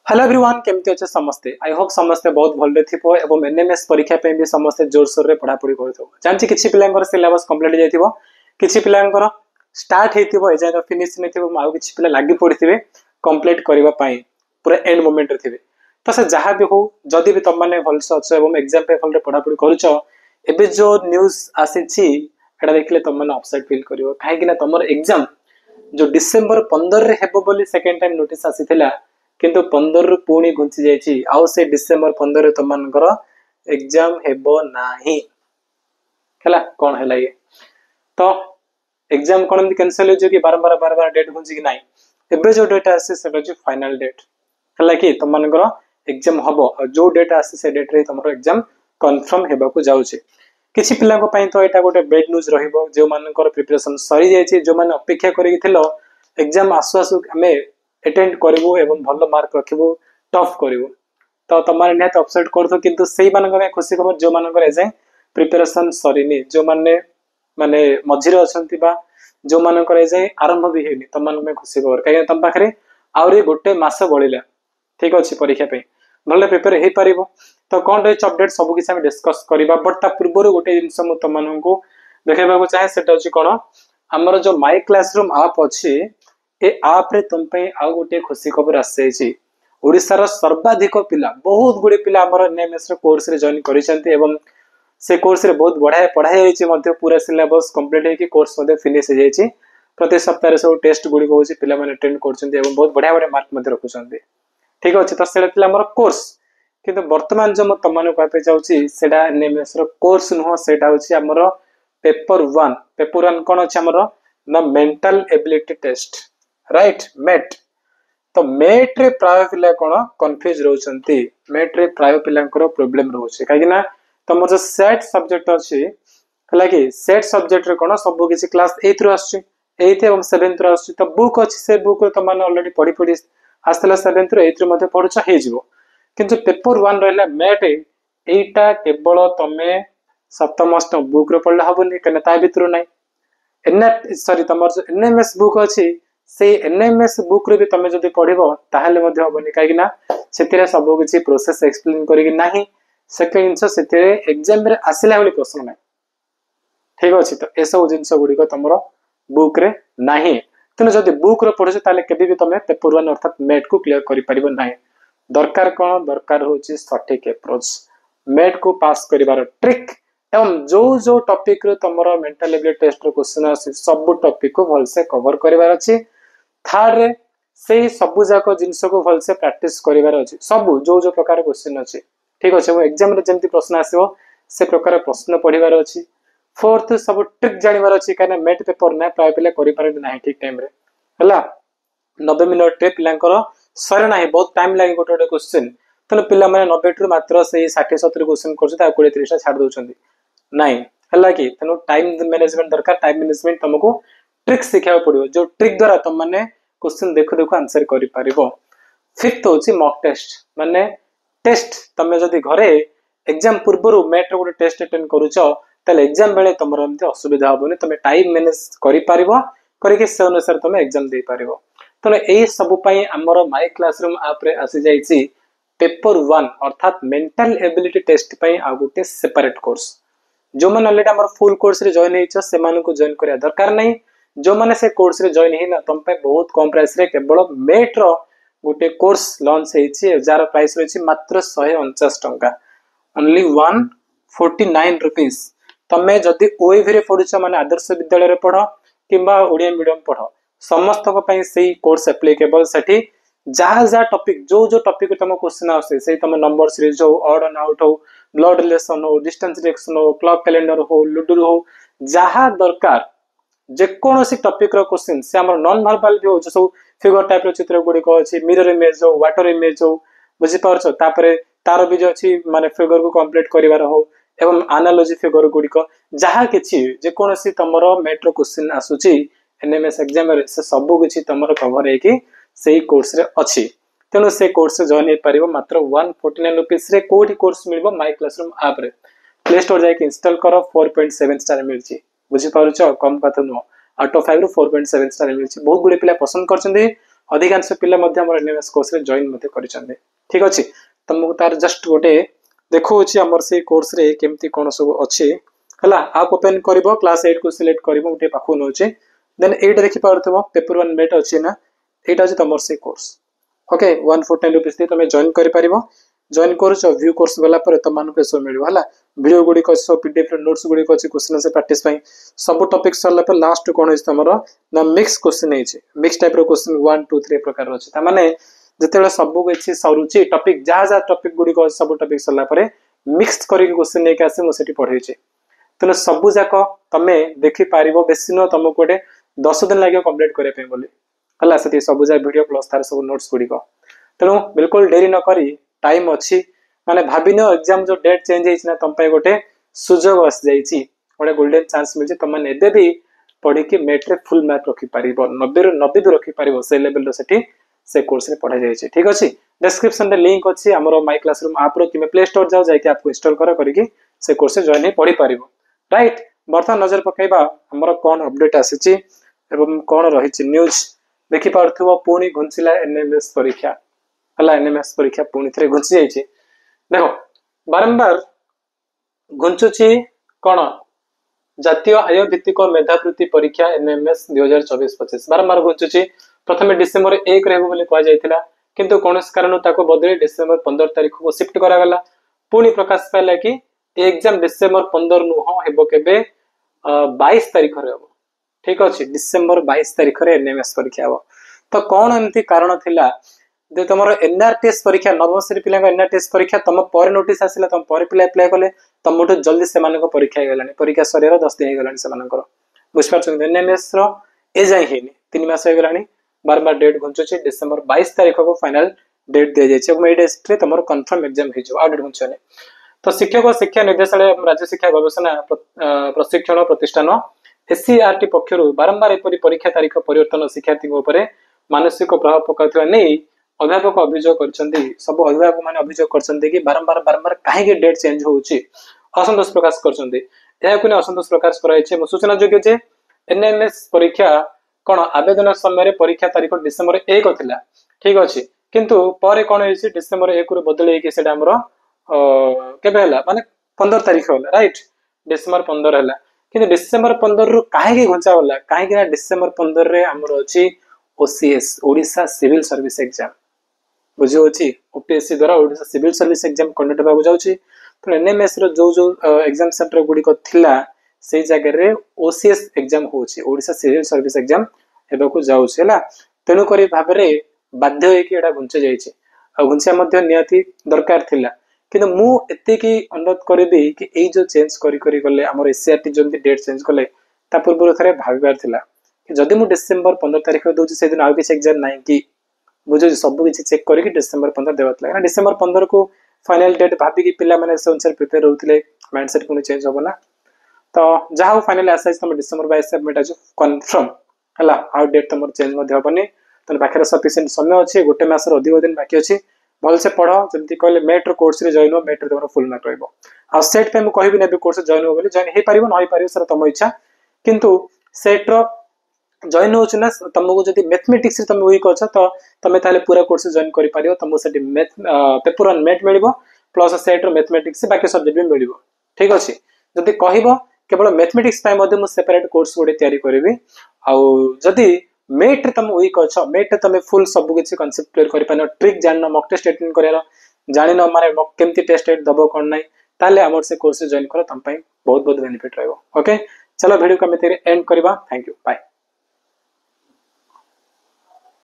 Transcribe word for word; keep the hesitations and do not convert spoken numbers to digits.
Hello everyone केमती अच्छे समस्ते आई होप समस्ते बहुत भले थिबो एवं एनएमएस परीक्षा पे भी समस्ते जोर सोर रे पढ़ा पढ़ी करथो जानछि किछि पिलांकर सिलेबस कंप्लीट जाइथिबो किछि पिलांकर स्टार्ट हेतिबो एजाय तो फिनिश नै थिबो माउ किछि पिला लागि पड़िथिबे कंप्लीट करबा पई पूरा एंड मोमेंट रे थिबे तो से जहा भी हो जदी भी तम माने भलसे अछ एवं एग्जाम पे फल रे पढ़ा पढ़ी करूछो एबे जो न्यूज़ आसीछि एटा देखले तम माने अपसेट फील करिवो काहे कि ना तमर एग्जाम जो डिसेंबर पंद्रह रे हेबो बोली सेकंड टाइम नोटिस आसीथिला किंतु पंद्रह रु पुणी घुंची जाइछि आउ से डिसेंबर पंद्रह तमनकर एग्जाम हेबो नाही हला कोन हला ये तो एग्जाम कोन एमती कैंसिल हो कि बार बार बार बार डेट घुंची कि नाही एबे जो डेट आसे सेटा जे फाइनल डेट हला कि तमनकर एग्जाम हबो जो डेट आसे से डेट रे तमरो एग्जाम कंफर्म हेबा को जाउछि किछि पिला को पई तो एटा गोटे बेड न्यूज रहिबो जो मानकर प्रिपरेशन सरी जाइछि जो माने अपेक्षा करि थिलो एग्जाम आसु आसु हमें अटेंड करबो एवं भलो मार्क रखिबो टफ करबो तो तमारे निहत अपसेट करथो किंतु सेही मानक में खुशी खबर जो मानक एजे प्रिपरेशन सरीनी जो माने माने मझिरे अछंती बा जो मानक एजे आरंभ भी हेनी तमान में खुशी खबर काहे तम पाखरे आउरी गोटे मास बळिला ठीक अछि परीक्षा पे भले प्रिपेयर हे परिबो तो कोन रे अपडेट सब किछ हम डिस्कस करिबा बट ता पूर्व गोटे जिंस मु तमान को देखेबा को चाहे सेटा अछि कोन हमर जो माय क्लासरूम ऐप अछि ए आप रे तुम पे आ गोटे खुशी खबर आसे छी ओडिसा रो सर्वाधिक पिला बहुत गुडे पिला हमर एनएमएस रो कोर्स रे जॉइन करिसंती एवं से कोर्स रे बहुत बढ़ाए पढ़ाई होईची मध्ये पूरा सिलेबस कंप्लीट हे कि कोर्स मध्ये फिनिश हो जाईची प्रति सप्ताह रे सब टेस्ट गुडी को होची पिला माने अटेंड करचंती एवं बहुत बढ़िया बढ़िया मार्क मध्ये रखुचंती ठीक अछि त सेला पिला हमर कोर्स किंतु वर्तमान जो म तमाने कहते जाउची सेडा एनएमएस रो कोर्स नो सेडा होची हमर पेपर वन पेपर वन कोन अछि हमर न mental ability test right MAT तो मेट रे प्राय पिला कोन कंफ्यूज रहउचंती मेट रे प्राय पिलांकर प्रॉब्लम रहउचे काहे ना तमर जो सेट सब्जेक्ट अछि हला कि सेट सब्जेक्ट रे कोन सब किछि क्लास आठ रो आछि आठ एवं सात रो आछि तो बुक अछि से बुक रे तमान ऑलरेडी पढी पढी आस्तला सात रो आठ रो मध्ये पढुछ हे जिवो किंतु पेपर वन रहला मेट एटा केवल तमे सप्तम अष्टम बुक रे पढला हबनी कने ता भितरु नै एन सॉरी तमर जो एनएमएस बुक अछि से एनएमएस बुक रे भी तमे जदी पढिबो ताहाले मध्ये होबनी काहे कि ना सेतिरे सब किछि प्रोसेस एक्सप्लेन करि कि नाही सेकेंड इंस सेतिरे एग्जाम रे आसिला वाली प्रश्न नै ठीक अछि तो ए सब जिंस गुडी को तमरो बुक रे नाही तने जदी बुक रे पढिछ ताले केबे भी तमे पेपर वन अर्थात मेट को क्लियर करि परिबो नाही दरकार कोन दरकार होछि सटीक अप्रोच मेट को पास करिवार ट्रिक एवं जो जो टॉपिक रे तमरो मेंटल एबिलिटी टेस्ट रो क्वेश्चन आसी सब टॉपिक को भल से कवर करिवार अछि थर्ड रे से सब जाको जिंस को भल से प्रैक्टिस करिवार अछि सब जो जो प्रकार क्वेश्चन अछि ठीक अछि वो एग्जाम रे जेंति प्रश्न आसीबो से प्रकार प्रश्न पढिवार अछि फोर्थ सब ट्रिक जानिवार अछि काना मेट पेपर ना प्राय पिले करि पारे नाही ठीक टाइम रे हला नब्बे मिनिट रे पिलांकर सरे नाही बहुत टाइम लागि गोटे गोटे क्वेश्चन तने पिला माने नब्बे टू मात्र से साठ सत्तर क्वेश्चन करछ ता बीस तीस टा छाड़ दोछंती नाही हला कि तनो टाइम मैनेजमेंट दरकार टाइम मैनेजमेंट तुमको ट्रिक सिखाव पड़ियो जो ट्रिक द्वारा तुम माने क्वेश्चन देखो देखो आंसर करि पारिबो फिफ्थ होची मॉक टेस्ट माने टेस्ट तमे जदी घरे एग्जाम पूर्वरु मेट रो टेस्ट अटेंड करूछो तले एग्जाम बेले तमर एमते असुविधा होबनी तमे टाइम मैनेज करि पारिबो करि के से अनुसार तमे एग्जाम दे पारिबो तने एई सब पई हमर माय क्लासरूम ऐप रे आसी जाईची पेपर वन अर्थात मेंटल एबिलिटी टेस्ट पई आ गुटे सेपरेट कोर्स जो मन ऑलरेडी हमर फुल कोर्स रे जॉइन हेछ से मान को जॉइन करिया दरकार नै जो माने से कोर्स रे जॉइन हे ना तम पे बहुत कम प्राइस रे केवल मेट रो गुटे कोर्स लॉन्च हेछि जार प्राइस रहछि मात्र एक सौ उनचास टंका ओनली एक सौ उनचास रुपीस तमे जदी ओएवी रे पढुछ माने आदर्श विद्यालय रे पढो किबा ओडिया मीडियम पढो समस्त को पई सेही कोर्स एप्लीकेबल सेठी जहा जहा टॉपिक जो जो टॉपिक तम क्वेश्चन आसे से तम नंबर सीरीज हो ऑड एंड आउट हो ब्लड रिलेशन हो डिस्टेंस रिएक्शन हो क्लॉक कैलेंडर हो लुडो हो जहा दरकार जे कोनोसी टॉपिक रो क्वेश्चन से हमर नॉन वर्बल भी हो जो सब फिगर टाइप रो चित्र गुडी को अछि मिरर इमेज हो वाटर इमेज हो बुझि पारछो तापरे तार भी जो अछि माने फिगर को कंप्लीट करिवार हो एवं एनालॉजी फिगर गुडी को जहा किछि जे कोनोसी तमरो मेट्रो क्वेश्चन आसुची एनएमएस एग्जाम रे से सब किछि तमरो कवर हे कि सेही कोर्स रे अछि तेनो से कोर्स रे जॉइन हे परिबो मात्र एक सौ उनचास रुपीस रे कोठी कोर्स मिलबो माय क्लासरूम ऐप रे प्ले स्टोर जाय के इंस्टॉल करो चार पॉइंट सात स्टार मिलची बुझि पारुछो कम कथा नो आउट ऑफ पाँच रो चार पॉइंट सात स्टार मिलची बहुत गुडे पिला पसंद करछन्ती अधिकांश पिला मध्य हमर एनएमएस कोर्स रे जॉइन मते करिसंदे ठीक अछि तुमको तार जस्ट गोटे देखो अछि हमर से कोर्स रे केमती कोन सब अछि हला आप ओपन करबो क्लास एट को सिलेक्ट करबो गोटे पाखु नोचे देन एट देखि पारथबो पेपर वन मेट अछि ना एटा अछि तमर से course okay one forty nine rupees दे तमे जॉइन करि पारिबो जॉइन करूछ व्यू कोर्स वाला पर तमान पे सो मिलियो हला वीडियो गुडी को सो पीडीएफ नोट्स गुडी को अछि क्वेश्चन से प्रैक्टिस पई सब टॉपिक सरला पर लास्ट कोन अछि तमरो ना मिक्स क्वेश्चन अछि मिक्स टाइप रो क्वेश्चन वन टू थ्री प्रकार अछि त माने जतेले सब किछि सरुचि टॉपिक जा जा टॉपिक गुडी को सब टॉपिक सरला पर मिक्स करी क्वेश्चन नै के आसे मो सेठी पढै छी तने सब जाक तमे देखि पारिबो बेसी न तमको गोटे दस दिन लागियो कंप्लीट करे पे बोली हला सती सब जा वीडियो प्लस तार सब नोट्स गुडी को तनो बिल्कुल देरी न करी टाइम अछि माने भाबिनो एग्जाम जो डेट चेंज हेछि ना तम पे गोटे सुजोग आस जाईछि गोटे गोल्डन चांस मिलछि तम माने एबे भी पढी के मेट रे फुल मार्क रखि पारिबो नब्बे रो नब्बे भी रखि पारिबो से लेवल रो सेठी से कोर्स रे पढा जाईछि ठीक अछि डिस्क्रिप्शन रे लिंक अछि हमरो माय क्लासरूम ऐप रो कि प्ले स्टोर जाओ जाय कि आपको इंस्टॉल करा करिकि से कोर्स रे जॉइन पढी पारिबो राइट बर्तन नजर पकाइबा हमरो कोन अपडेट आसीछि एवं कोन रहिछि न्यूज़ देखि पारथबो पुनी घुंचिला एनएमएस परीक्षा हला एनएमएस परीक्षा पुनी थरे घुंची जाईछि देखो बारंबार घुंचुची कोन जातीय आय भित्तिक मेधावृत्ति परीक्षा एनएमएस दो हज़ार चौबीस पच्चीस बारंबार घुंचुची प्रथमे डिसेंबर एक रहबो बोली कह जायतिला किंतु कोनस कारण ताको बदले डिसेंबर पंद्रह तारिख को शिफ्ट करा गला पुनी प्रकाश पाइला कि एग्जाम डिसेंबर पंद्रह नु हो हेबो केबे बाईस तारिख रे हो ठीक अछि डिसेंबर बाईस तारिख रे एनएमएस परीक्षा हो तो कोन एंती कारण थिला जे तमरो एनआरटीएस परीक्षा नवम श्रेणी पिला एनआरटीएस परीक्षा तम पर नोटिस आसिला तम पर पिला अप्लाई करले तमटो जल्दी से मानको परीक्षा हे गलानी परीक्षा सरियर दस दिन हे गलानी से मानकर बुझपार छ एनएमएस रो ए जाय हेनी तीन मास हे गलानी बार बार डेट घुंचुची डिसेंबर बाईस तारिख को फाइनल डेट दे जाय छै मे डेट रे तमरो कंफर्म एग्जाम हे जो आउट घुंचने तो शिक्षक और शिक्षा निर्देशालय राज्य शिक्षा गवेषणा प्रशिक्षण प्रतिष्ठान एससीईआरटी पक्षरु बारंबार एपरि परीक्षा तारीख परिवर्तन शिक्षार्थी ऊपर मानसिक प्रभाव पकाउथवा नै अध्यापक अभियोग करछन्ती सब अध्यापक माने अभियोग करछन्ती कि बारंबार बारंबार काहे के डेट चेंज होउची असंतोष प्रकाश करछन्ती एहा कुने असंतोष प्रकाश कराय छै म सूचना जोग्य जे एनएमएस परीक्षा कोन आवेदन समय रे परीक्षा तारीख डिसेंबर एक थिला ठीक अछि किंतु परे कोन होइछि डिसेंबर एक रु बदलै कि सेटा हमरो केबे हला माने पंद्रह तारीख होला राइट डिसेंबर पंद्रह हला किंतु डिसेंबर पंद्रह रु काहे के घंचा होला काहे कि डिसेंबर पंद्रह रे हमरो अछि OCS Odisha civil service exam बुझियो अछि ओपीएससी द्वारा Odisha civil service exam conduct बाबू जाउछि तो एनएमएस रो जो जो एग्जाम सेंटर गुडी को थिला से जगह रे ओसीएस एग्जाम होछि ओडिसा सिविल सर्विस एग्जाम हेबा को जाउछि हला तेनु करी भाबरे बाध्य होय कि एडा घुंचे जाइछि आ घुंचिया मध्ये नियति दरकार थिला किंतु मु एते की अनुरोध करबी कि एई जो चेंज करी करी गले हमर एससीईआरटी जंती डेट चेंज कले ता पूर्व थरे भाबिबार थिला कि जदि मु डिसेंबर पंद्रह तारिख दोछि से दिन आउ किछ एग्जाम नाही कि बुझो सब किछ चेक करी कि डिसेंबर पंद्रह देवत लागे ना डिसेंबर पंद्रह को फाइनल डेट भाबी कि पिला माने से अनुसार प्रिपेयर होतिले माइंडसेट कोनी चेंज होबो ना तो जहां फाइनल असाइज तम डिसेंबर बाईस सबमिट आजो कंफर्म हला आउ डेट तमर चेंज मध्ये होबनी तन बाखरे सफिशिएंट समय अछि गोटे मास रो अधिक दिन बाकी अछि भल से पढो जंती कहले मेट रो कोर्स रे जॉइन हो मेट रे तमरो फुल मार्क रहबो आ सेट पे मु कहबी ने कोर्स जॉइन हो बोली जॉइन हे परिबो न हे परिबो सर तम इच्छा किंतु सेट रो जॉइन होछ ना तमको जदी मैथमेटिक्स रे तम वीक अछ तो तमे ताले पूरा कोर्स जॉइन करि पारियो तमो सेटी मैथ पेपर वन मेट मिलिबो प्लस सेट रो मैथमेटिक्स बाकी सब्जेक्ट भी मिलिबो ठीक अछि जदी कहिबो केवल मैथमेटिक्स पय मध्ये मु सेपरेट कोर्स गोटे तयारी करबी आ जदी मेट तम वीक अछ मेट तमे फुल सब किछ कांसेप्ट क्लियर करि पानो ट्रिक जाननो मॉक टेस्ट अटेंड करेनो जानिनो माने मॉक केमती टेस्ट दबो कोन नै ताले हमर से कोर्स जॉइन करो तम पय बहुत बहुत बेनिफिट रहबो ओके चलो वीडियो को हम एंड करबा थैंक यू बाय।